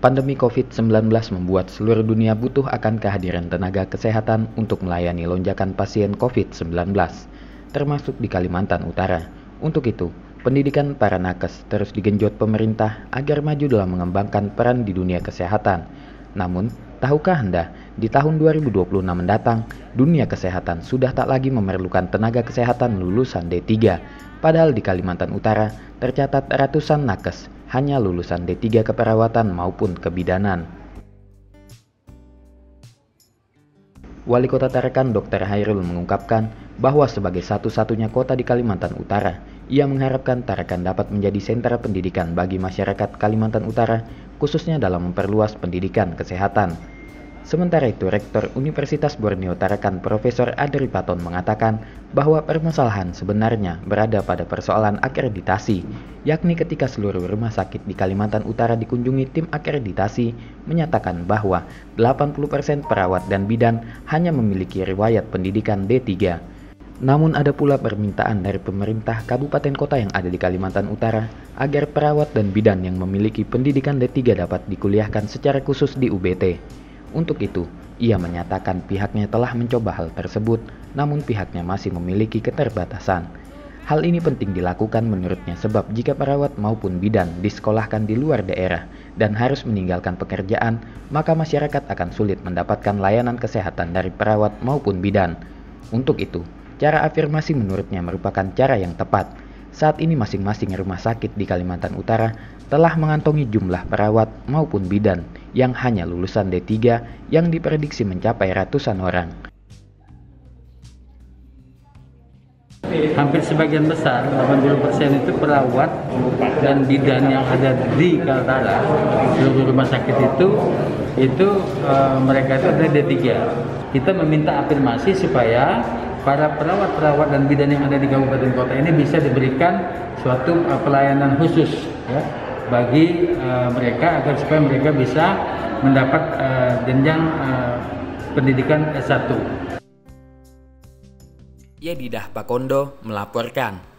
Pandemi COVID-19 membuat seluruh dunia butuh akan kehadiran tenaga kesehatan untuk melayani lonjakan pasien COVID-19, termasuk di Kalimantan Utara. Untuk itu, pendidikan para nakes terus digenjot pemerintah agar maju dalam mengembangkan peran di dunia kesehatan. Namun, tahukah Anda, di tahun 2026 mendatang, dunia kesehatan sudah tak lagi memerlukan tenaga kesehatan lulusan D3. Padahal di Kalimantan Utara tercatat ratusan nakes hanya lulusan D3 keperawatan maupun kebidanan. Wali Kota Tarakan Dr. Hairul mengungkapkan bahwa sebagai satu-satunya kota di Kalimantan Utara, ia mengharapkan Tarakan dapat menjadi sentra pendidikan bagi masyarakat Kalimantan Utara, khususnya dalam memperluas pendidikan kesehatan. Sementara itu, Rektor Universitas Borneo Tarakan Profesor Adri Paton mengatakan bahwa permasalahan sebenarnya berada pada persoalan akreditasi, yakni ketika seluruh rumah sakit di Kalimantan Utara dikunjungi tim akreditasi menyatakan bahwa 80% perawat dan bidan hanya memiliki riwayat pendidikan D3. Namun ada pula permintaan dari pemerintah kabupaten kota yang ada di Kalimantan Utara agar perawat dan bidan yang memiliki pendidikan D3 dapat dikuliahkan secara khusus di UBT. Untuk itu, ia menyatakan pihaknya telah mencoba hal tersebut, namun pihaknya masih memiliki keterbatasan. Hal ini penting dilakukan menurutnya sebab jika perawat maupun bidan disekolahkan di luar daerah dan harus meninggalkan pekerjaan, maka masyarakat akan sulit mendapatkan layanan kesehatan dari perawat maupun bidan. Untuk itu, cara afirmasi menurutnya merupakan cara yang tepat. Saat ini masing-masing rumah sakit di Kalimantan Utara telah mengantongi jumlah perawat maupun bidan yang hanya lulusan D3 yang diprediksi mencapai ratusan orang. Hampir sebagian besar, 80% itu perawat dan bidan yang ada di Kaltara, seluruh rumah sakit itu mereka itu ada D3. Kita meminta afirmasi supaya para perawat-perawat dan bidan yang ada di kabupaten kota ini bisa diberikan suatu pelayanan khusus ya, bagi mereka agar supaya mereka bisa mendapat jenjang pendidikan S1. Yedidah Pakondo melaporkan.